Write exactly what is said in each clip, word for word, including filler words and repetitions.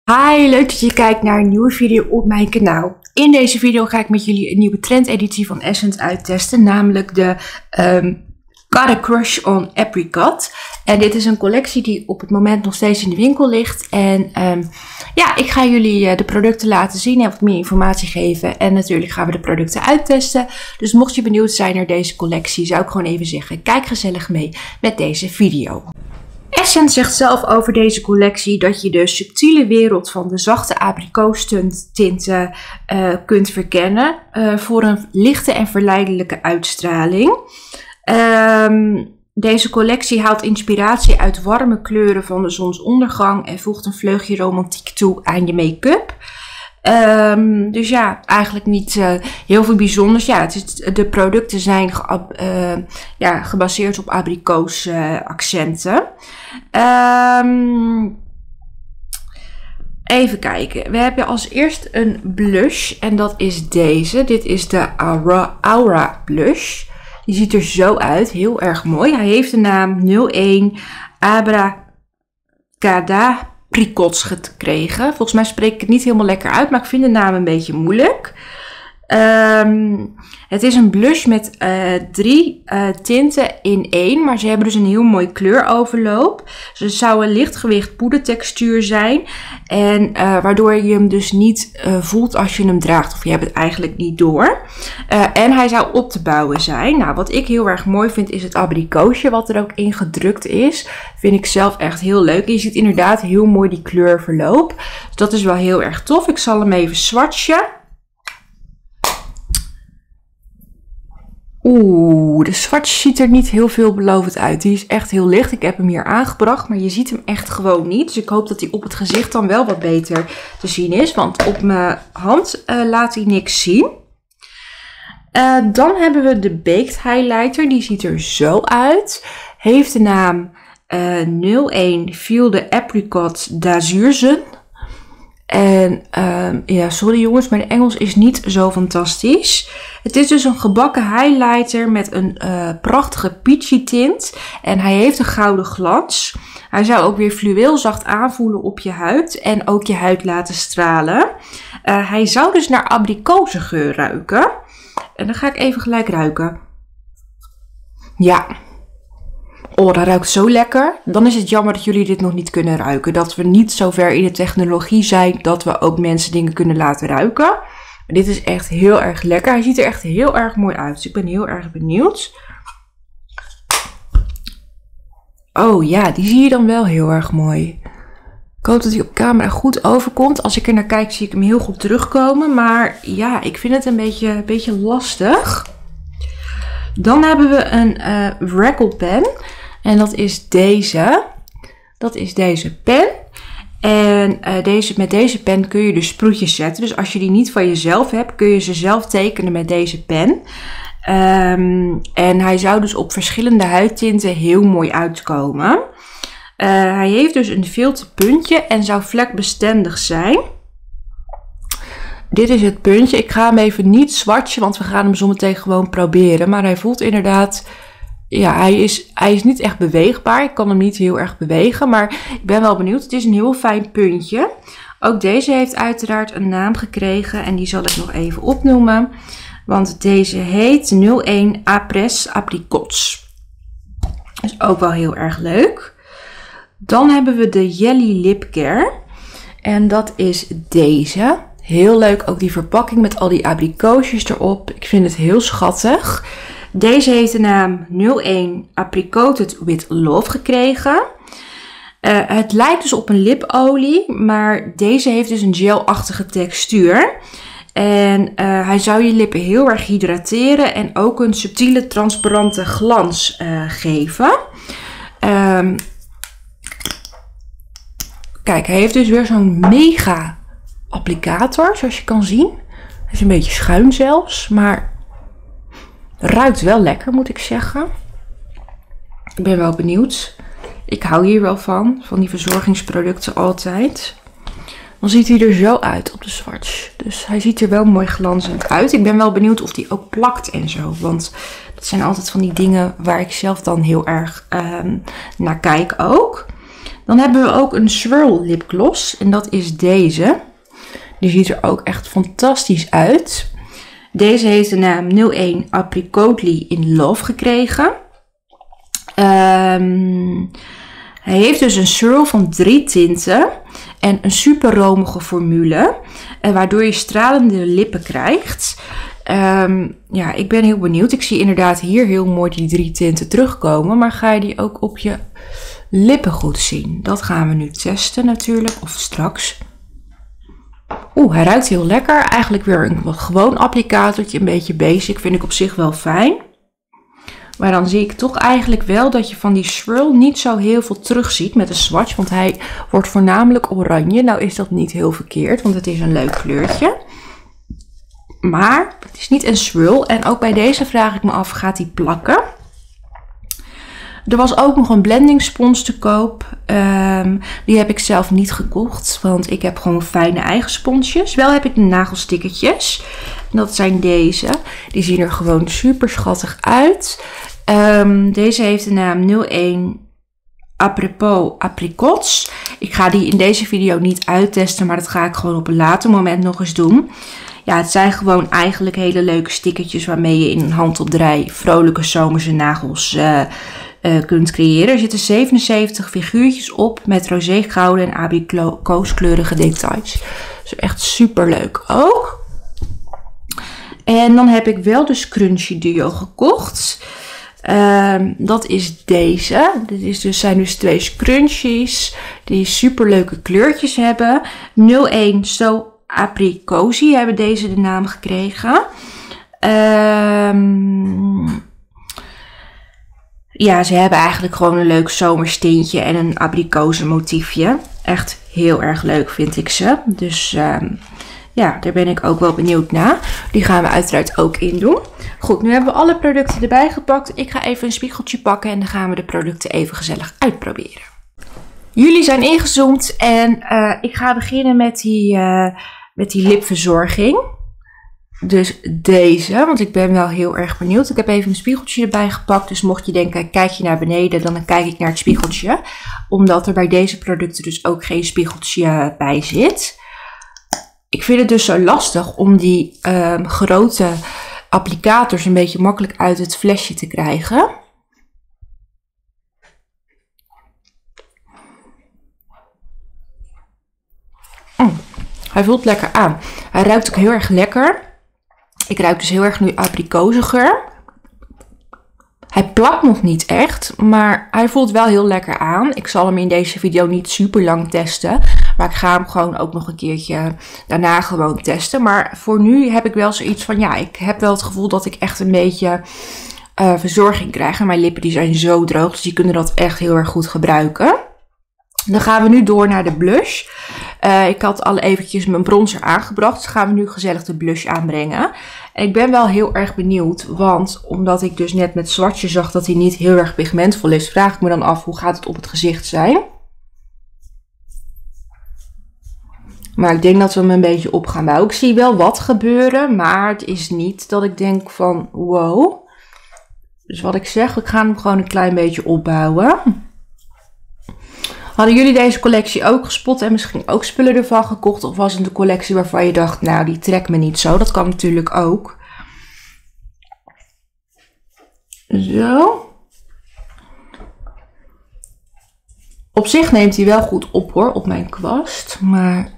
Hi, leuk dat je kijkt naar een nieuwe video op mijn kanaal. In deze video ga ik met jullie een nieuwe trendeditie van Essence uittesten, namelijk de um, Got a Crush on Apricot. En dit is een collectie die op het moment nog steeds in de winkel ligt. En um, ja, ik ga jullie uh, de producten laten zien en wat meer informatie geven. En natuurlijk gaan we de producten uittesten. Dus mocht je benieuwd zijn naar deze collectie, zou ik gewoon even zeggen, kijk gezellig mee met deze video. Essence zegt zelf over deze collectie dat je de subtiele wereld van de zachte abrikoostinten uh, kunt verkennen uh, voor een lichte en verleidelijke uitstraling. Um, deze collectie haalt inspiratie uit warme kleuren van de zonsondergang en voegt een vleugje romantiek toe aan je make-up. Um, dus ja, eigenlijk niet uh, heel veel bijzonders. Ja, het is, de producten zijn ge, uh, ja, gebaseerd op abrikoos uh, accenten. Um, even kijken. We hebben als eerst een blush en dat is deze. Dit is de Aura, Aura Blush. Die ziet er zo uit. Heel erg mooi. Hij heeft de naam nul één Abracada Apricots gekregen. Volgens mij spreek ik het niet helemaal lekker uit, maar ik vind de naam een beetje moeilijk. Um, het is een blush met uh, drie uh, tinten in één, maar ze hebben dus een heel mooi kleuroverloop. Dus het zou een lichtgewicht poedertextuur zijn en uh, waardoor je hem dus niet uh, voelt als je hem draagt, of je hebt het eigenlijk niet door. Uh, en hij zou op te bouwen zijn. Nou, wat ik heel erg mooi vind is het abrikoosje wat er ook in gedrukt is. Vind ik zelf echt heel leuk. Je ziet inderdaad heel mooi die kleurverloop. Dus dat is wel heel erg tof. Ik zal hem even swatchen. Oeh, de swatch ziet er niet heel veelbelovend uit. Die is echt heel licht. Ik heb hem hier aangebracht, maar je ziet hem echt gewoon niet. Dus ik hoop dat hij op het gezicht dan wel wat beter te zien is. Want op mijn hand uh, laat hij niks zien. Uh, dan hebben we de Baked Highlighter. Die ziet er zo uit. Heeft de naam uh, nul één Feel the Apricot d'Azurzen. En uh, ja, sorry jongens, mijn Engels is niet zo fantastisch. Het is dus een gebakken highlighter met een uh, prachtige peachy tint. En hij heeft een gouden glans. Hij zou ook weer fluweelzacht aanvoelen op je huid. En ook je huid laten stralen. Uh, hij zou dus naar abrikosengeur ruiken. En dan ga ik even gelijk ruiken. Ja. Oh, dat ruikt zo lekker. Dan is het jammer dat jullie dit nog niet kunnen ruiken. Dat we niet zo ver in de technologie zijn dat we ook mensen dingen kunnen laten ruiken. Maar dit is echt heel erg lekker. Hij ziet er echt heel erg mooi uit. Dus ik ben heel erg benieuwd. Oh ja, die zie je dan wel heel erg mooi. Ik hoop dat hij op camera goed overkomt. Als ik er naar kijk zie ik hem heel goed terugkomen. Maar ja, ik vind het een beetje, een beetje lastig. Dan hebben we een uh, Wrinkle pen. En dat is deze. Dat is deze pen. En uh, deze, met deze pen kun je dus sproetjes zetten. Dus als je die niet van jezelf hebt, kun je ze zelf tekenen met deze pen. Um, en hij zou dus op verschillende huidtinten heel mooi uitkomen. Uh, hij heeft dus een filterpuntje en zou vlekbestendig zijn. Dit is het puntje. Ik ga hem even niet swatchen, want we gaan hem zometeen gewoon proberen. Maar hij voelt inderdaad... Ja, hij is, hij is niet echt beweegbaar. Ik kan hem niet heel erg bewegen, maar ik ben wel benieuwd. Het is een heel fijn puntje. Ook deze heeft uiteraard een naam gekregen en die zal ik nog even opnoemen. Want deze heet nul één Apres Apricots. Dat is ook wel heel erg leuk. Dan hebben we de Jelly Lip Care. En dat is deze. Heel leuk, ook die verpakking met al die abrikoosjes erop. Ik vind het heel schattig. Deze heeft de naam nul één Apricoted with Love gekregen. Uh, het lijkt dus op een lipolie, maar deze heeft dus een gelachtige textuur. En uh, hij zou je lippen heel erg hydrateren en ook een subtiele transparante glans uh, geven. Um, kijk, hij heeft dus weer zo'n mega applicator, zoals je kan zien. Hij is een beetje schuin zelfs, maar ruikt wel lekker, moet ik zeggen. Ik ben wel benieuwd. Ik hou hier wel van, van die verzorgingsproducten altijd. Dan ziet hij er zo uit op de swatch. Dus hij ziet er wel mooi glanzend uit. Ik ben wel benieuwd of die ook plakt en zo. Want dat zijn altijd van die dingen waar ik zelf dan heel erg um, naar kijk ook. Dan hebben we ook een swirl lipgloss. En dat is deze. Die ziet er ook echt fantastisch uit. Deze heeft de naam nul één Apricotly in Love gekregen. Um, hij heeft dus een swirl van drie tinten. En een super romige formule. Uh, waardoor je stralende lippen krijgt. Um, ja, ik ben heel benieuwd. Ik zie inderdaad hier heel mooi die drie tinten terugkomen. Maar ga je die ook op je lippen goed zien? Dat gaan we nu testen natuurlijk. Of straks. Oeh, hij ruikt heel lekker. Eigenlijk weer een wat gewoon applicatortje. Een beetje basic. Vind ik op zich wel fijn. Maar dan zie ik toch eigenlijk wel dat je van die swirl niet zo heel veel terugziet met een swatch. Want hij wordt voornamelijk oranje. Nou is dat niet heel verkeerd. Want het is een leuk kleurtje. Maar het is niet een swirl. En ook bij deze vraag ik me af, gaat die plakken? Er was ook nog een blending spons te koop. Um, die heb ik zelf niet gekocht. Want ik heb gewoon fijne eigen sponsjes. Wel heb ik de nagelstickertjes. En dat zijn deze. Die zien er gewoon super schattig uit. Um, deze heeft de naam nul één Apropos Apricots. Ik ga die in deze video niet uittesten. Maar dat ga ik gewoon op een later moment nog eens doen. Ja, het zijn gewoon eigenlijk hele leuke stickertjes waarmee je in een handopdraai vrolijke zomerse nagels uh, uh, kunt creëren. Er zitten zevenenzeventig figuurtjes op met roze gouden en abrikoskleurige details. Dus echt super leuk ook. En dan heb ik wel de Scrunchie Duo gekocht. Uh, dat is deze. Dit is dus, zijn dus twee scrunchies die super leuke kleurtjes hebben. nul één So Apricosy hebben deze de naam gekregen. Um, ja, ze hebben eigenlijk gewoon een leuk zomerstintje en een abrikozen motiefje. Echt heel erg leuk vind ik ze. Dus um, ja, daar ben ik ook wel benieuwd naar. Die gaan we uiteraard ook in doen. Goed, nu hebben we alle producten erbij gepakt. Ik ga even een spiegeltje pakken en dan gaan we de producten even gezellig uitproberen. Jullie zijn ingezoomd en uh, ik ga beginnen met die... Uh, Met die lipverzorging. Dus deze. Want ik ben wel heel erg benieuwd. Ik heb even een spiegeltje erbij gepakt. Dus mocht je denken, kijk je naar beneden. Dan kijk ik naar het spiegeltje. Omdat er bij deze producten dus ook geen spiegeltje bij zit. Ik vind het dus zo lastig om die um, grote applicators een beetje makkelijk uit het flesje te krijgen. Mm. Hij voelt lekker aan. Hij ruikt ook heel erg lekker. Ik ruik dus heel erg nu abrikozengeur. Hij plakt nog niet echt, maar hij voelt wel heel lekker aan. Ik zal hem in deze video niet super lang testen. Maar ik ga hem gewoon ook nog een keertje daarna gewoon testen. Maar voor nu heb ik wel zoiets van, ja, ik heb wel het gevoel dat ik echt een beetje uh, verzorging krijg. En mijn lippen die zijn zo droog, dus die kunnen dat echt heel erg goed gebruiken. Dan gaan we nu door naar de blush. Uh, ik had al eventjes mijn bronzer aangebracht. Dus gaan we nu gezellig de blush aanbrengen. En ik ben wel heel erg benieuwd. Want omdat ik dus net met swatchen zag dat hij niet heel erg pigmentvol is. Vraag ik me dan af hoe gaat het op het gezicht zijn. Maar ik denk dat we hem een beetje op gaan bouwen. Ik zie wel wat gebeuren. Maar het is niet dat ik denk van wow. Dus wat ik zeg, ik ga hem gewoon een klein beetje opbouwen. Hadden jullie deze collectie ook gespot en misschien ook spullen ervan gekocht? Of was het een collectie waarvan je dacht, nou die trekt me niet zo? Dat kan natuurlijk ook. Zo. Op zich neemt hij wel goed op hoor, op mijn kwast. Maar...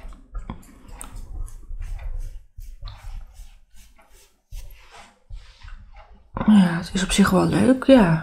ja, het is op zich wel leuk, ja.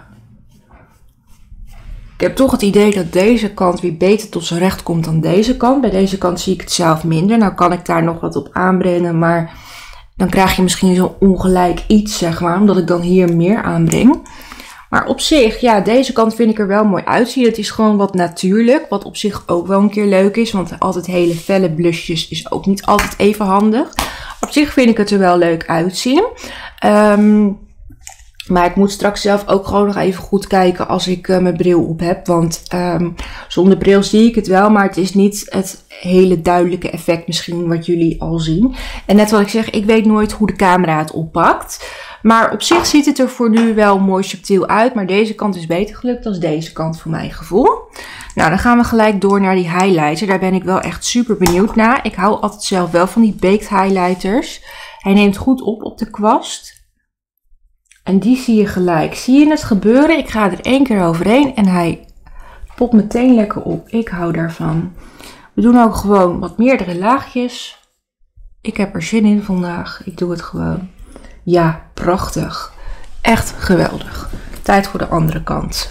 Ik heb toch het idee dat deze kant weer beter tot zijn recht komt dan deze kant. Bij deze kant zie ik het zelf minder. Nou kan ik daar nog wat op aanbrengen, maar dan krijg je misschien zo'n ongelijk iets, zeg maar. Omdat ik dan hier meer aanbreng. Maar op zich, ja, deze kant vind ik er wel mooi uitzien. Het is gewoon wat natuurlijk, wat op zich ook wel een keer leuk is. Want altijd hele felle blushjes is ook niet altijd even handig. Op zich vind ik het er wel leuk uitzien. Um, Maar ik moet straks zelf ook gewoon nog even goed kijken als ik uh, mijn bril op heb. Want um, zonder bril zie ik het wel, maar het is niet het hele duidelijke effect misschien wat jullie al zien. En net wat ik zeg, ik weet nooit hoe de camera het oppakt. Maar op zich ziet het er voor nu wel mooi subtiel uit. Maar deze kant is beter gelukt dan deze kant voor mijn gevoel. Nou, dan gaan we gelijk door naar die highlighter. Daar ben ik wel echt super benieuwd naar. Ik hou altijd zelf wel van die baked highlighters. Hij neemt goed op op de kwast. En die zie je gelijk. Zie je het gebeuren? Ik ga er één keer overheen en hij popt meteen lekker op. Ik hou daarvan. We doen ook gewoon wat meerdere laagjes. Ik heb er zin in vandaag. Ik doe het gewoon. Ja, prachtig. Echt geweldig. Tijd voor de andere kant.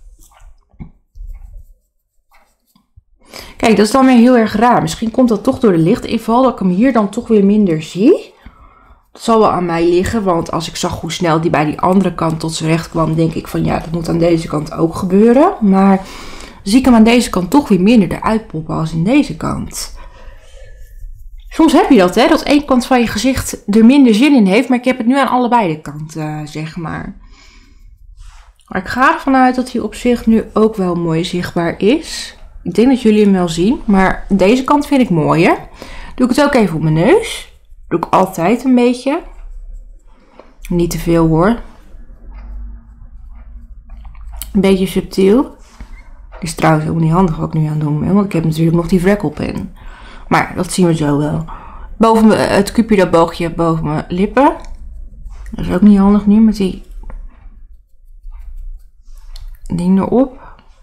Kijk, dat is dan weer heel erg raar. Misschien komt dat toch door de lichtinval, dat ik hem hier dan toch weer minder zie. Dat zal wel aan mij liggen, want als ik zag hoe snel die bij die andere kant tot zijn recht kwam, denk ik van ja, dat moet aan deze kant ook gebeuren. Maar zie ik hem aan deze kant toch weer minder eruit poppen als in deze kant. Soms heb je dat, hè, dat één kant van je gezicht er minder zin in heeft, maar ik heb het nu aan allebei de kanten, zeg maar. Maar ik ga ervan uit dat hij op zich nu ook wel mooi zichtbaar is. Ik denk dat jullie hem wel zien, maar deze kant vind ik mooier. Doe ik het ook even op mijn neus. Doe ik altijd een beetje. Niet te veel hoor. Een beetje subtiel. Het is trouwens helemaal niet handig wat ik nu aan het doen ben, want ik heb natuurlijk nog die vrekkelpen. Maar dat zien we zo wel. Boven me, het cupido boogje boven mijn lippen. Dat is ook niet handig nu met die ding erop.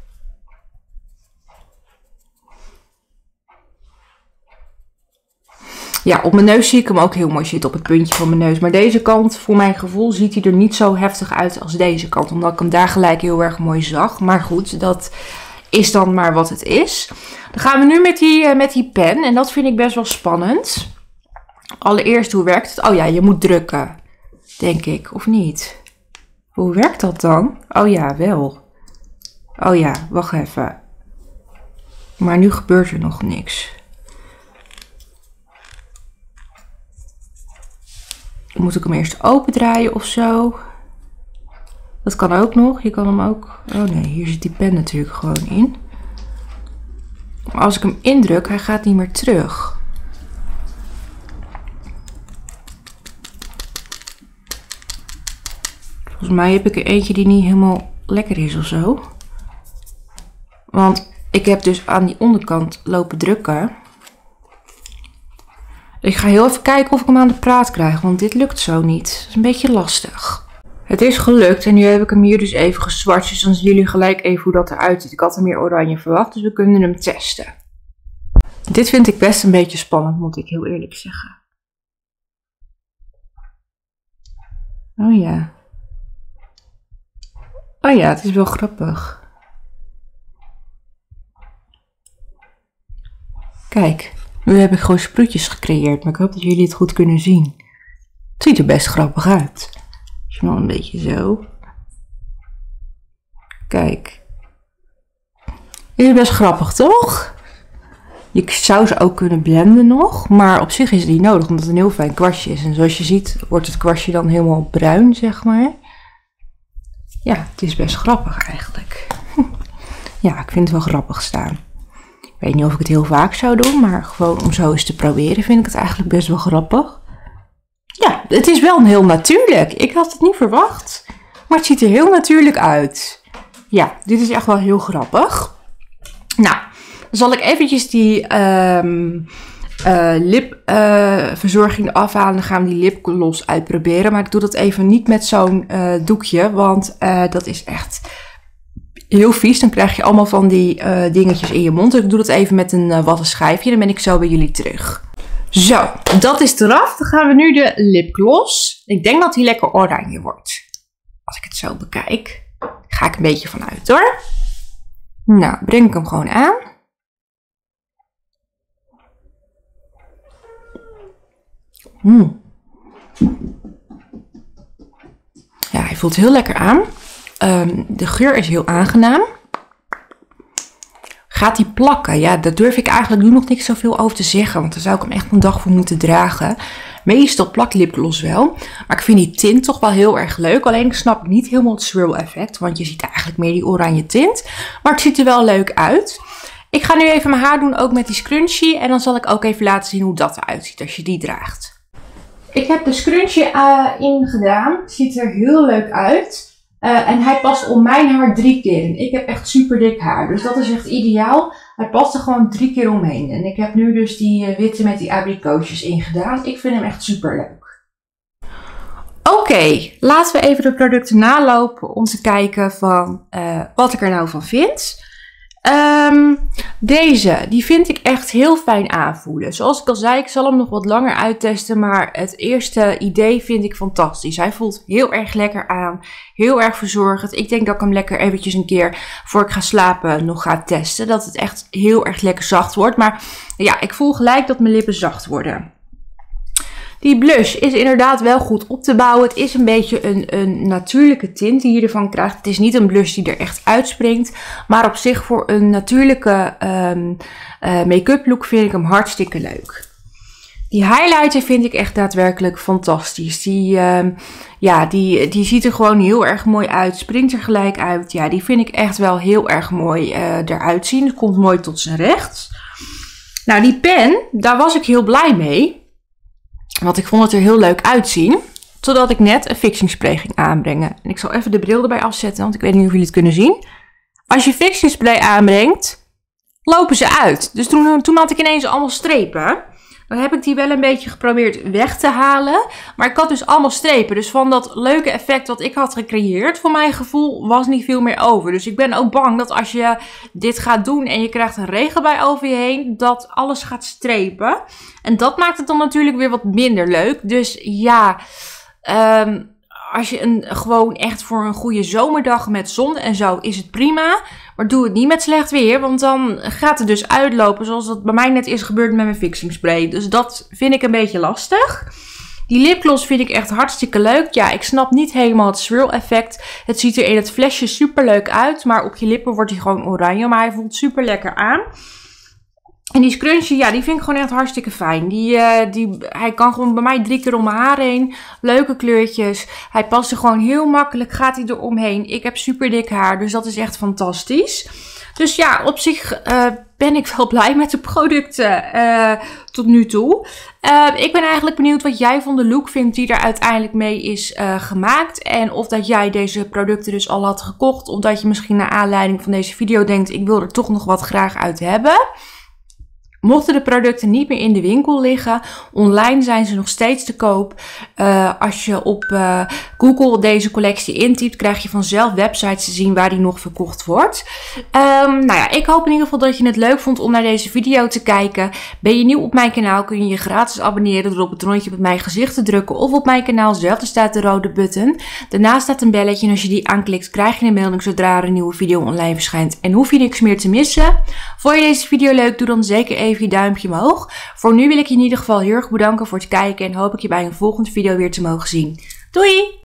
Ja, op mijn neus zie ik hem ook heel mooi zitten, op het puntje van mijn neus. Maar deze kant, voor mijn gevoel, ziet hij er niet zo heftig uit als deze kant. Omdat ik hem daar gelijk heel erg mooi zag. Maar goed, dat is dan maar wat het is. Dan gaan we nu met die, uh, met die pen. En dat vind ik best wel spannend. Allereerst, hoe werkt het? Oh ja, je moet drukken. Denk ik, of niet? Hoe werkt dat dan? Oh ja, wel. Oh ja, wacht even. Maar nu gebeurt er nog niks. Moet ik hem eerst open draaien of zo? Dat kan ook nog. Je kan hem ook... Oh nee, hier zit die pen natuurlijk gewoon in. Maar als ik hem indruk, hij gaat niet meer terug. Volgens mij heb ik er eentje die niet helemaal lekker is of zo. Want ik heb dus aan die onderkant lopen drukken. Ik ga heel even kijken of ik hem aan de praat krijg, want dit lukt zo niet. Dat is een beetje lastig. Het is gelukt en nu heb ik hem hier dus even gezwart. Dus dan zien jullie gelijk even hoe dat eruit ziet. Ik had er meer oranje verwacht, dus we kunnen hem testen. Dit vind ik best een beetje spannend, moet ik heel eerlijk zeggen. Oh ja. Oh ja, het is wel grappig. Kijk. Nu heb ik gewoon sproetjes gecreëerd, maar ik hoop dat jullie het goed kunnen zien. Het ziet er best grappig uit. Dus nog een beetje zo. Kijk. Is best grappig, toch? Je zou ze ook kunnen blenden nog, maar op zich is het niet nodig, omdat het een heel fijn kwastje is. En zoals je ziet, wordt het kwastje dan helemaal bruin, zeg maar. Ja, het is best grappig eigenlijk. Ja, ik vind het wel grappig staan. Ik weet niet of ik het heel vaak zou doen, maar gewoon om zo eens te proberen vind ik het eigenlijk best wel grappig. Ja, het is wel een heel natuurlijk. Ik had het niet verwacht, maar het ziet er heel natuurlijk uit. Ja, dit is echt wel heel grappig. Nou, dan zal ik eventjes die um, uh, lipverzorging uh, afhalen. Dan gaan we die lipgloss uitproberen. Maar ik doe dat even niet met zo'n uh, doekje, want uh, dat is echt... heel vies, dan krijg je allemaal van die uh, dingetjes in je mond. Dus ik doe dat even met een uh, watten schijfje. Dan ben ik zo bij jullie terug. Zo, dat is eraf. Dan gaan we nu de lipgloss. Ik denk dat die lekker oranje wordt. Als ik het zo bekijk. Daar ga ik een beetje van uit hoor. Nou, breng ik hem gewoon aan. Mm. Ja, hij voelt heel lekker aan. Um, de geur is heel aangenaam. Gaat die plakken? Ja, daar durf ik eigenlijk nu nog niks zoveel over te zeggen. Want daar zou ik hem echt een dag voor moeten dragen. Meestal plakt lipgloss wel. Maar ik vind die tint toch wel heel erg leuk. Alleen ik snap niet helemaal het swirl effect. Want je ziet eigenlijk meer die oranje tint. Maar het ziet er wel leuk uit. Ik ga nu even mijn haar doen, ook met die scrunchie. En dan zal ik ook even laten zien hoe dat eruit ziet als je die draagt. Ik heb de scrunchie uh, ingedaan. Het ziet er heel leuk uit. Uh, en hij past om mijn haar drie keer. En ik heb echt super dik haar. Dus dat is echt ideaal. Hij past er gewoon drie keer omheen. En ik heb nu dus die uh, witte met die abrikootjes ingedaan. Ik vind hem echt super leuk. Oké, okay, laten we even de producten nalopen om te kijken van uh, wat ik er nou van vind. Um, deze, die vind ik echt heel fijn aanvoelen. Zoals ik al zei, ik zal hem nog wat langer uittesten, maar het eerste idee vind ik fantastisch. Hij voelt heel erg lekker aan, heel erg verzorgend. Ik denk dat ik hem lekker eventjes een keer voor ik ga slapen nog ga testen. Dat het echt heel erg lekker zacht wordt. Maar ja, ik voel gelijk dat mijn lippen zacht worden. Die blush is inderdaad wel goed op te bouwen. Het is een beetje een, een natuurlijke tint die je ervan krijgt. Het is niet een blush die er echt uitspringt. Maar op zich voor een natuurlijke um, uh, make-up look vind ik hem hartstikke leuk. Die highlighter vind ik echt daadwerkelijk fantastisch. Die, um, ja, die, die ziet er gewoon heel erg mooi uit. Springt er gelijk uit. Ja, die vind ik echt wel heel erg mooi uh, eruit zien. Het komt mooi tot zijn recht. Nou, die pen, daar was ik heel blij mee. Want ik vond het er heel leuk uitzien. Totdat ik net een fixing spray ging aanbrengen. En ik zal even de bril erbij afzetten. Want ik weet niet of jullie het kunnen zien. Als je fixing spray aanbrengt. Lopen ze uit. Dus toen, toen had ik ineens allemaal strepen. Dan heb ik die wel een beetje geprobeerd weg te halen. Maar ik had dus allemaal strepen. Dus van dat leuke effect wat ik had gecreëerd. Voor mijn gevoel was niet veel meer over. Dus ik ben ook bang dat als je dit gaat doen. En je krijgt een regenbui over je heen. Dat alles gaat strepen. En dat maakt het dan natuurlijk weer wat minder leuk. Dus ja. Um, als je een, gewoon echt voor een goede zomerdag met zon en zo is het prima. Maar doe het niet met slecht weer. Want dan gaat het dus uitlopen zoals dat bij mij net is gebeurd met mijn fixing spray. Dus dat vind ik een beetje lastig. Die lipgloss vind ik echt hartstikke leuk. Ja, ik snap niet helemaal het swirl effect. Het ziet er in het flesje super leuk uit. Maar op je lippen wordt hij gewoon oranje. Maar hij voelt super lekker aan. En die scrunchie, ja, die vind ik gewoon echt hartstikke fijn. Die, uh, die, hij kan gewoon bij mij drie keer om mijn haar heen. Leuke kleurtjes. Hij past er gewoon heel makkelijk. Gaat hij er omheen. Ik heb super dik haar. Dus dat is echt fantastisch. Dus ja, op zich uh, ben ik wel blij met de producten uh, tot nu toe. Uh, ik ben eigenlijk benieuwd wat jij van de look vindt die er uiteindelijk mee is uh, gemaakt. En of dat jij deze producten dus al had gekocht. Of dat je misschien naar aanleiding van deze video denkt, ik wil er toch nog wat graag uit hebben. Mochten de producten niet meer in de winkel liggen, online zijn ze nog steeds te koop. Uh, als je op uh, Google deze collectie intypt, krijg je vanzelf websites te zien waar die nog verkocht wordt. Um, nou ja, ik hoop in ieder geval dat je het leuk vond om naar deze video te kijken. Ben je nieuw op mijn kanaal, kun je je gratis abonneren door op het rondje met mijn gezicht te drukken. Of op mijn kanaal zelf, er staat de rode button. Daarnaast staat een belletje en als je die aanklikt, krijg je een melding zodra er een nieuwe video online verschijnt. En hoef je niks meer te missen. Vond je deze video leuk, doe dan zeker even je duimpje omhoog. Voor nu wil ik je in ieder geval heel erg bedanken voor het kijken en hoop ik je bij een volgende video weer te mogen zien. Doei!